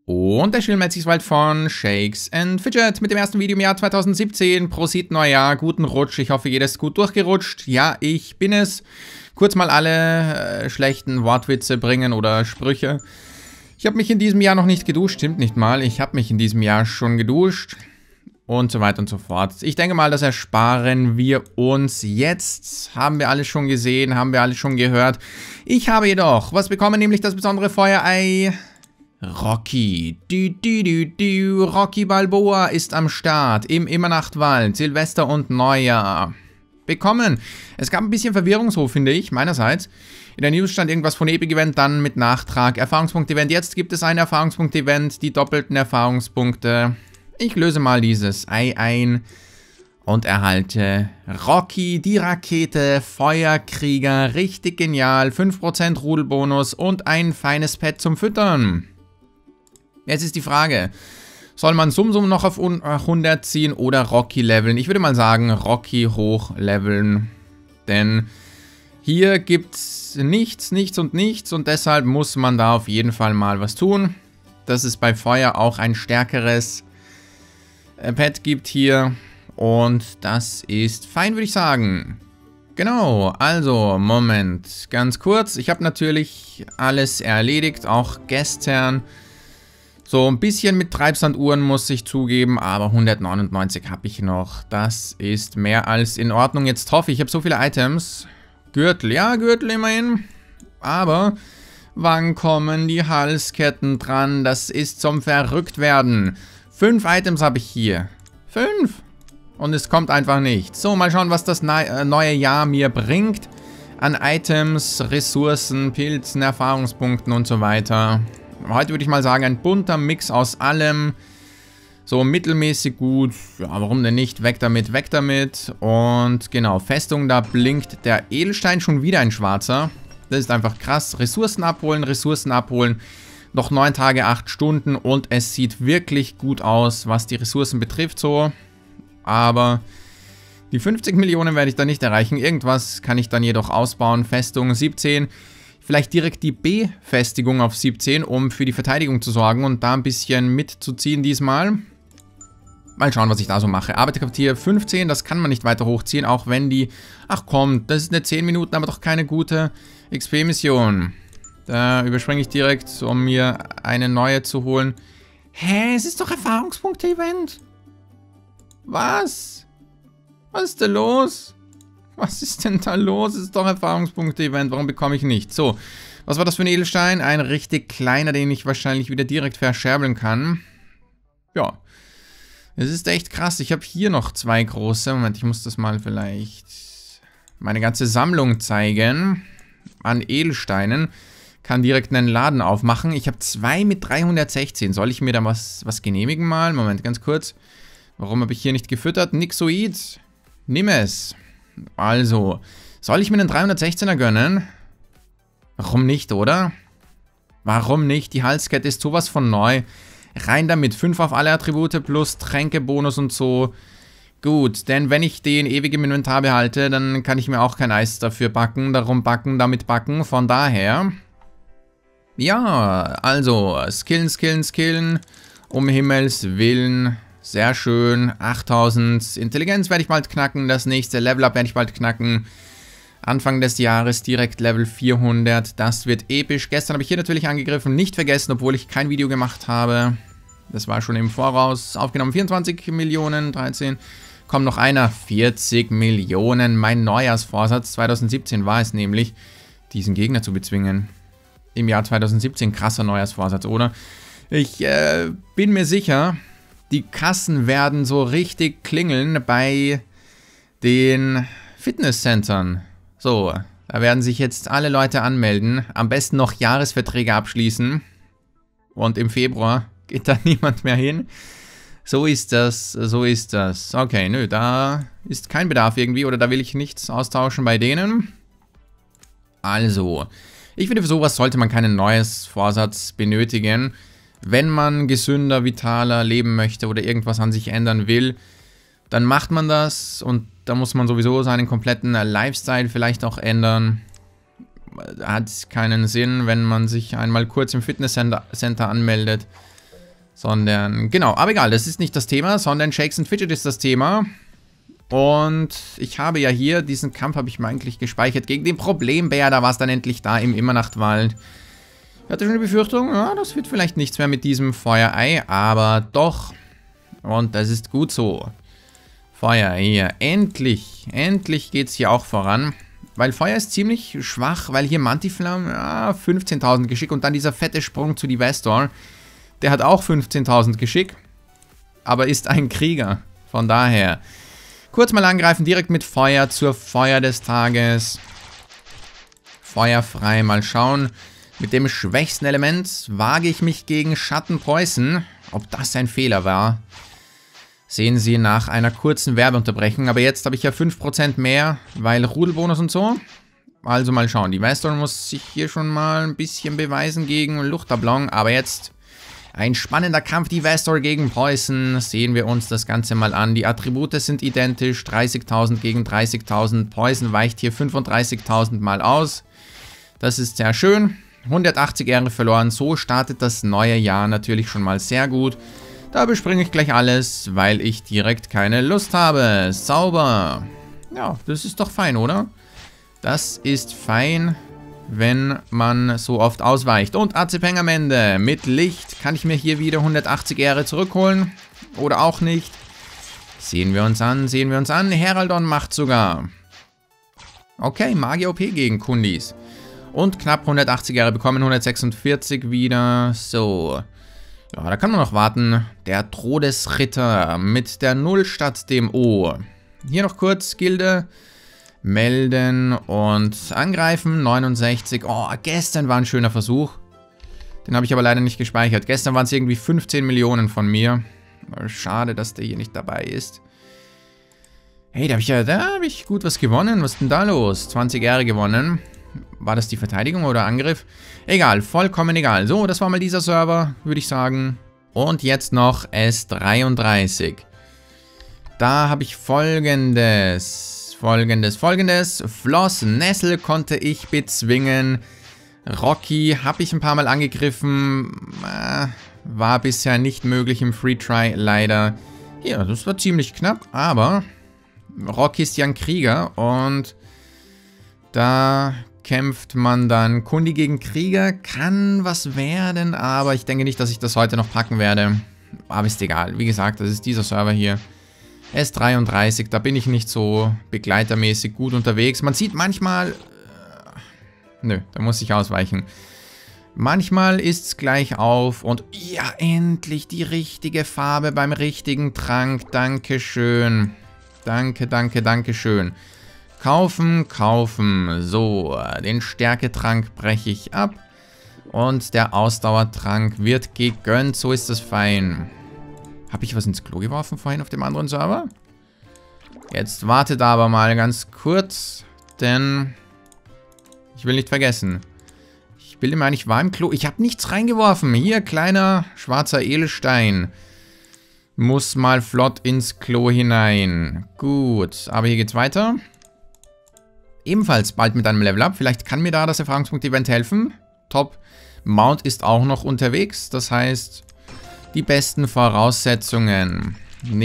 Und der Schilmetziswald von Shakes & Fidget mit dem ersten Video im Jahr 2017. Prosit Neujahr, guten Rutsch. Ich hoffe, jeder ist gut durchgerutscht. Ja, ich bin es. Kurz mal alle schlechten Wortwitze bringen oder Sprüche. Ich habe mich in diesem Jahr noch nicht geduscht, stimmt nicht mal. Ich habe mich in diesem Jahr schon geduscht. Und so weiter und so fort. Ich denke mal, das ersparen wir uns jetzt. Haben wir alles schon gesehen, haben wir alles schon gehört. Ich habe jedoch was bekommen, nämlich das besondere Feuerei Rocky. Rocky Balboa ist am Start im Immernachtwald, Silvester und Neujahr. Bekommen. Es gab ein bisschen Verwirrung, so finde ich, meinerseits. In der News stand irgendwas von Epic-Event, dann mit Nachtrag Erfahrungspunkt-Event. Jetzt gibt es ein Erfahrungspunkt-Event, die doppelten Erfahrungspunkte. Ich löse mal dieses Ei ein und erhalte Rocky, die Rakete, Feuerkrieger, richtig genial, 5% Rudelbonus und ein feines Pet zum Füttern. Jetzt ist die Frage, soll man Sumsum noch auf 100 ziehen oder Rocky leveln? Ich würde mal sagen, Rocky hochleveln, denn hier gibt es nichts und deshalb muss man da auf jeden Fall mal was tun. Dass es bei Feuer auch ein stärkeres Pet gibt hier und das ist fein, würde ich sagen. Genau, also, Moment, ganz kurz. Ich habe natürlich alles erledigt, auch gestern. So ein bisschen mit Treibsanduhren muss ich zugeben, aber 199 habe ich noch. Das ist mehr als in Ordnung. Jetzt hoffe ich, habe so viele Items. Gürtel, ja, Gürtel immerhin. Aber wann kommen die Halsketten dran? Das ist zum Verrücktwerden. 5 Items habe ich hier. 5. Und es kommt einfach nicht. So, mal schauen, was das neue Jahr mir bringt. An Items, Ressourcen, Pilzen, Erfahrungspunkten und so weiter. Heute würde ich mal sagen, ein bunter Mix aus allem. So mittelmäßig gut. Ja, warum denn nicht? Weg damit, weg damit. Und genau, Festung, da blinkt der Edelstein schon wieder ein schwarzer. Das ist einfach krass. Ressourcen abholen, Ressourcen abholen. Noch 9 Tage, 8 Stunden und es sieht wirklich gut aus, was die Ressourcen betrifft so. Aber die 50 Millionen werde ich da nicht erreichen. Irgendwas kann ich dann jedoch ausbauen. Festung 17. Vielleicht direkt die Befestigung auf 17, um für die Verteidigung zu sorgen und da ein bisschen mitzuziehen diesmal. Mal schauen, was ich da so mache. Arbeiterquartier 15, das kann man nicht weiter hochziehen, auch wenn die... Ach komm, das ist eine 10 Minuten, aber doch keine gute XP-Mission. Da überspringe ich direkt, um mir eine neue zu holen. Hä, es ist doch Erfahrungspunkte-Event. Was? Was ist denn los? Was ist denn da los? Es ist doch Erfahrungspunkte-Event. Warum bekomme ich nicht? So, was war das für ein Edelstein? Ein richtig kleiner, den ich wahrscheinlich wieder direkt verscherbeln kann. Ja. Es ist echt krass. Ich habe hier noch 2 große. Moment, ich muss das mal vielleicht... meine ganze Sammlung zeigen. An Edelsteinen. Kann direkt einen Laden aufmachen. Ich habe 2 mit 316. Soll ich mir da was genehmigen mal? Moment, ganz kurz. Warum habe ich hier nicht gefüttert? Nixoid. Nimm es. Also, soll ich mir einen 316er gönnen? Warum nicht, oder? Warum nicht? Die Halskette ist sowas von neu. Rein damit. 5 auf alle Attribute plus Tränkebonus und so. Gut, denn wenn ich den ewig im Inventar behalte, dann kann ich mir auch kein Eis dafür backen. Darum backen, damit backen. Von daher... Ja, also, skillen. Um Himmels Willen. Sehr schön. 8000 Intelligenz werde ich bald knacken. Das nächste Level-Up werde ich bald knacken. Anfang des Jahres direkt Level 400. Das wird episch. Gestern habe ich hier natürlich angegriffen. Nicht vergessen, obwohl ich kein Video gemacht habe. Das war schon im Voraus aufgenommen. 24 Millionen, 13. Kommt noch einer. 40 Millionen. Mein Neujahrsvorsatz 2017 war es nämlich, diesen Gegner zu bezwingen. Im Jahr 2017, krasser Neujahrsvorsatz, oder? Ich bin mir sicher, die Kassen werden so richtig klingeln bei den Fitnesscentern. So, da werden sich jetzt alle Leute anmelden. Am besten noch Jahresverträge abschließen. Und im Februar geht da niemand mehr hin. So ist das, so ist das. Okay, nö, da ist kein Bedarf irgendwie oder da will ich nichts austauschen bei denen. Also... Ich finde, für sowas sollte man keinen neues Vorsatz benötigen. Wenn man gesünder, vitaler leben möchte oder irgendwas an sich ändern will, dann macht man das und da muss man sowieso seinen kompletten Lifestyle vielleicht auch ändern. Hat keinen Sinn, wenn man sich einmal kurz im Fitnesscenter anmeldet Sondern, genau, aber egal, das ist nicht das Thema, sondern Shakes and Fidget ist das Thema. Und ich habe ja hier, diesen Kampf habe ich mir eigentlich gespeichert gegen den Problembär, da war es dann endlich da im Immernachtwald. Ich hatte schon die Befürchtung, ja, das wird vielleicht nichts mehr mit diesem Feuerei, aber doch. Und das ist gut so. Feuer hier, endlich geht es hier auch voran. Weil Feuer ist ziemlich schwach, weil hier Mantiflam, ja, 15.000 Geschick und dann dieser fette Sprung zu Divestor. Der hat auch 15.000 Geschick, aber ist ein Krieger. Von daher, kurz mal angreifen, direkt mit Feuer zur Feuer des Tages. Feuerfrei, mal schauen. Mit dem schwächsten Element wage ich mich gegen Schattenpreußen. Ob das ein Fehler war, sehen Sie nach einer kurzen Werbeunterbrechung. Aber jetzt habe ich ja 5% mehr, weil Rudelbonus und so. Also mal schauen. Die Divestor muss sich hier schon mal ein bisschen beweisen gegen Luchtablon. Aber jetzt ein spannender Kampf. Divestor gegen Preußen. Sehen wir uns das Ganze mal an. Die Attribute sind identisch. 30.000 gegen 30.000. Preußen weicht hier 35.000 Mal aus. Das ist sehr schön. 180 Ehre verloren. So startet das neue Jahr natürlich schon mal sehr gut. Da bespringe ich gleich alles, weil ich direkt keine Lust habe. Sauber. Ja, das ist doch fein, oder? Das ist fein, wenn man so oft ausweicht. Und AC Peng am Ende. Mit Licht kann ich mir hier wieder 180 Ehre zurückholen. Oder auch nicht. Sehen wir uns an, sehen wir uns an. Heraldon macht sogar. Okay, Magier OP gegen Kundis. Und knapp 180 Ehre bekommen, 146 wieder. So. Ja, da kann man noch warten. Der Todesritter mit der 0 statt dem O. Hier noch kurz Gilde. Melden und angreifen. 69. Oh, gestern war ein schöner Versuch. Den habe ich aber leider nicht gespeichert. Gestern waren es irgendwie 15 Millionen von mir. Schade, dass der hier nicht dabei ist. Hey, da habe ich gut was gewonnen. Was ist denn da los? 20 Ehre gewonnen. War das die Verteidigung oder Angriff? Egal, vollkommen egal. So, das war mal dieser Server, würde ich sagen. Und jetzt noch S33. Da habe ich Folgendes. Floss, Nessel konnte ich bezwingen. Rocky habe ich ein paar Mal angegriffen. War bisher nicht möglich im Free Try, leider. Ja, das war ziemlich knapp, aber Rocky ist ja ein Krieger und da kämpft man dann Kundi gegen Krieger. Kann was werden, aber ich denke nicht, dass ich das heute noch packen werde. Aber ist egal. Wie gesagt, das ist dieser Server hier. S33, da bin ich nicht so begleitermäßig gut unterwegs. Man sieht manchmal... nö, da muss ich ausweichen. Manchmal ist es gleich auf und... Ja, endlich die richtige Farbe beim richtigen Trank. Dankeschön. Dankeschön. Kaufen. So, den Stärketrank breche ich ab. Und der Ausdauertrank wird gegönnt. So ist das fein. Habe ich was ins Klo geworfen vorhin auf dem anderen Server? Jetzt wartet aber mal ganz kurz. Denn ich will nicht vergessen. Ich bilde mir ein, ich war im Klo. Ich habe nichts reingeworfen. Hier, kleiner schwarzer Edelstein. Muss mal flott ins Klo hinein. Gut, aber hier geht's weiter. Ebenfalls bald mit einem Level-Up. Vielleicht kann mir da das Erfahrungspunkt-Event helfen. Top. Mount ist auch noch unterwegs. Das heißt, die besten Voraussetzungen.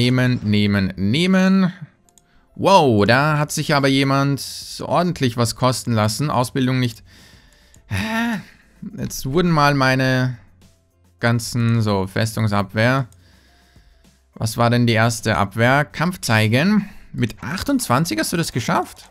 Nehmen. Wow, da hat sich aber jemand ordentlich was kosten lassen. Ausbildung nicht. Jetzt wurden mal meine ganzen, so, Festungsabwehr. Was war denn die erste Abwehr? Kampf zeigen. Mit 28 hast du das geschafft?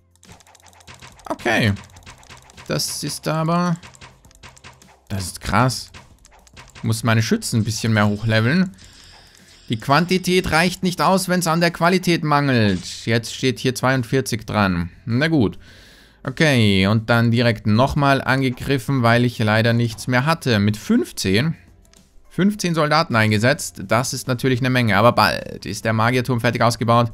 Okay. Das ist aber... Das ist krass. Ich muss meine Schützen ein bisschen mehr hochleveln. Die Quantität reicht nicht aus, wenn es an der Qualität mangelt. Jetzt steht hier 42 dran. Na gut. Okay, und dann direkt nochmal angegriffen, weil ich leider nichts mehr hatte. Mit 15 Soldaten eingesetzt. Das ist natürlich eine Menge, aber bald ist der Magierturm fertig ausgebaut.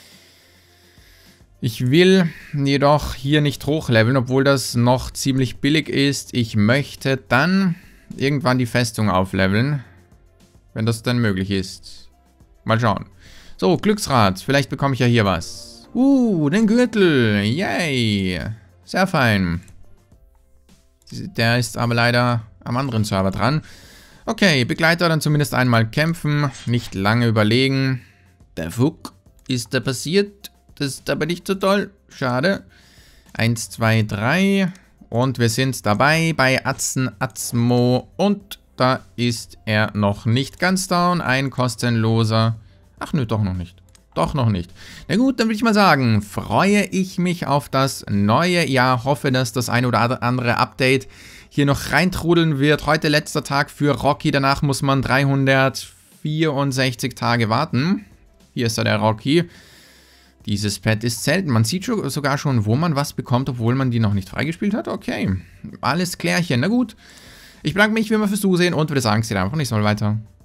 Ich will jedoch hier nicht hochleveln, obwohl das noch ziemlich billig ist. Ich möchte dann irgendwann die Festung aufleveln, wenn das dann möglich ist. Mal schauen. So, Glücksrad. Vielleicht bekomme ich ja hier was. Den Gürtel. Yay. Sehr fein. Der ist aber leider am anderen Server dran. Okay, Begleiter dann zumindest einmal kämpfen, nicht lange überlegen. Der Fuck, ist da passiert? Das ist aber nicht so toll. Schade. 1, 2, 3. Und wir sind dabei bei Atzen-Atzmo. Und da ist er noch nicht ganz down. Ein kostenloser. Ach nö, doch noch nicht. Doch noch nicht. Na gut, dann würde ich mal sagen, freue ich mich auf das neue Jahr. Hoffe, dass das ein oder andere Update hier noch reintrudeln wird. Heute letzter Tag für Rocky. Danach muss man 364 Tage warten. Hier ist der Rocky. Dieses Pad ist selten. Man sieht sogar schon, wo man was bekommt, obwohl man die noch nicht freigespielt hat. Okay, alles klärchen. Na gut. Ich bedanke mich wie immer fürs Zusehen und würde sagen, es geht einfach nicht so weiter.